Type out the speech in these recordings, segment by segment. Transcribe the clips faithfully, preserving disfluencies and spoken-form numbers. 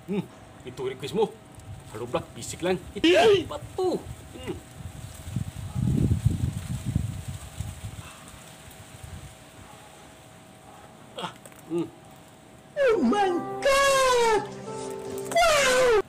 Hmm, ito request mo. Halo black, bisik lang. Ito, ba't to? Hmm. Ah, hmm. Oh my God! Wow!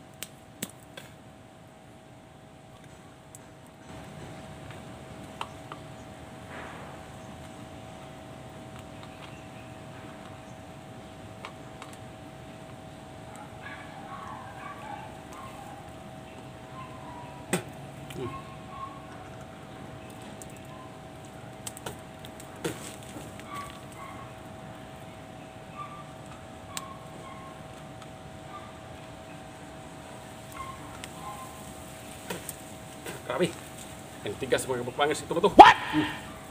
Grabe. Ang tigas mga kapapangers ito ba to? What? Hmm.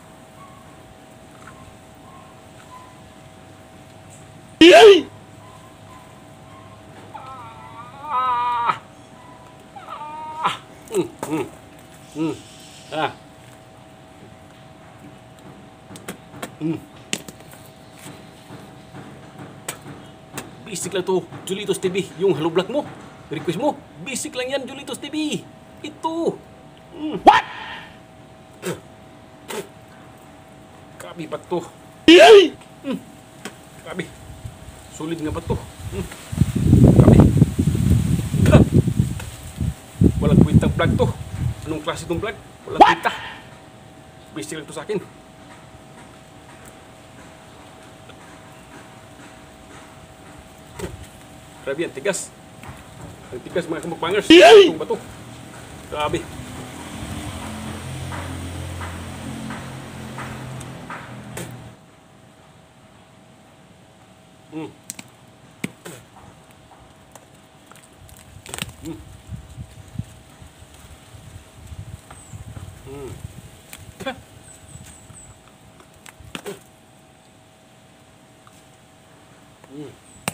Ah! Ah! Hmm, hmm, hmm. Ah. Hmm. Basic lang to, Julitos T V. Yung Halo Black mo, request mo, basic lang yan, Julitos T V. Ito. Hmm. What? Grabe ba to? Hmm. Grabe. Solid nga ba to? Hmm. Grabe. Ah. Walang kwentang vlog to. Anong klase itong vlog? Walang What? kwenta. Basic lang to sa akin. Grabe yan, tigas. Ang tigas mga kamukbangers. Itong ba to? Grabe. Hmm. Hmm. Hmm. Hah. Hmm.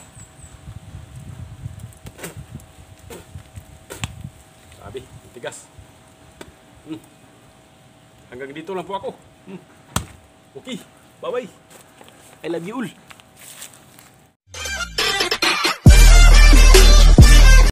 Sabi, tigas. Hmm. Hanggang dito lang po ako. Hmm. Okay, bye-bye. I love you all.